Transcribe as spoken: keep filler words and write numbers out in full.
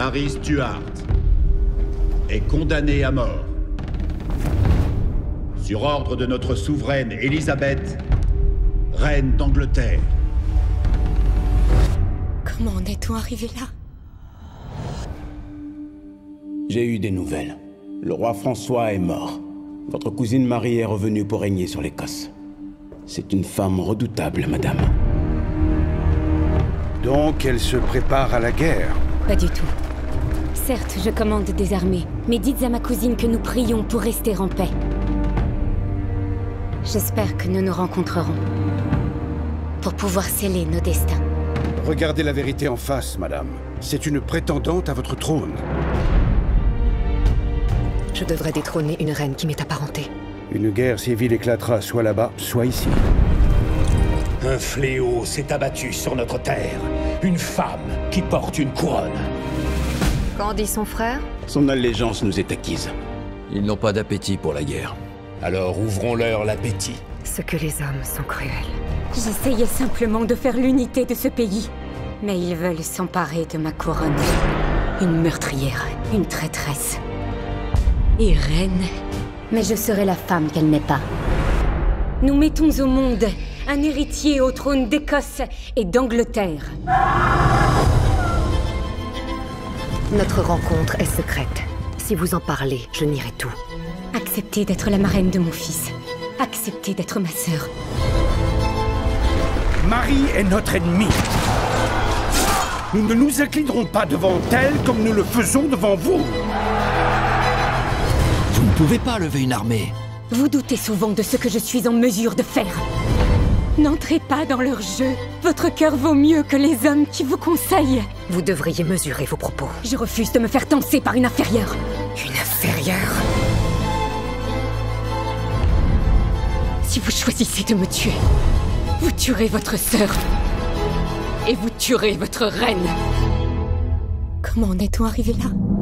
Harry Stuart est condamné à mort. Sur ordre de notre souveraine Élisabeth, reine d'Angleterre. Comment en est-on arrivé là? J'ai eu des nouvelles. Le roi François est mort. Votre cousine Marie est revenue pour régner sur l'Écosse. C'est une femme redoutable, madame. Donc elle se prépare à la guerre? Pas du tout. Certes, je commande des armées, mais dites à ma cousine que nous prions pour rester en paix. J'espère que nous nous rencontrerons. Pour pouvoir sceller nos destins. Regardez la vérité en face, madame. C'est une prétendante à votre trône. Je devrais détrôner une reine qui m'est apparentée. Une guerre civile éclatera soit là-bas, soit ici. Un fléau s'est abattu sur notre terre. Une femme qui porte une couronne. Qu'en dit son frère? Son allégeance nous est acquise. Ils n'ont pas d'appétit pour la guerre. Alors ouvrons-leur l'appétit. Ce que les hommes sont cruels. J'essayais simplement de faire l'unité de ce pays. Mais ils veulent s'emparer de ma couronne. Une meurtrière, une traîtresse. Et reine. Mais je serai la femme qu'elle n'est pas. Nous mettons au monde un héritier au trône d'Écosse et d'Angleterre. Notre rencontre est secrète. Si vous en parlez, je nierai tout. Acceptez d'être la marraine de mon fils. Acceptez d'être ma sœur. Marie est notre ennemie. Nous ne nous inclinerons pas devant elle comme nous le faisons devant vous. Vous ne pouvez pas lever une armée. Vous doutez souvent de ce que je suis en mesure de faire. N'entrez pas dans leur jeu. Votre cœur vaut mieux que les hommes qui vous conseillent. Vous devriez mesurer vos propos. Je refuse de me faire tancer par une inférieure. Une inférieure? Si vous choisissez de me tuer, vous tuerez votre sœur. Et vous tuerez votre reine. Comment en est-on arrivé là?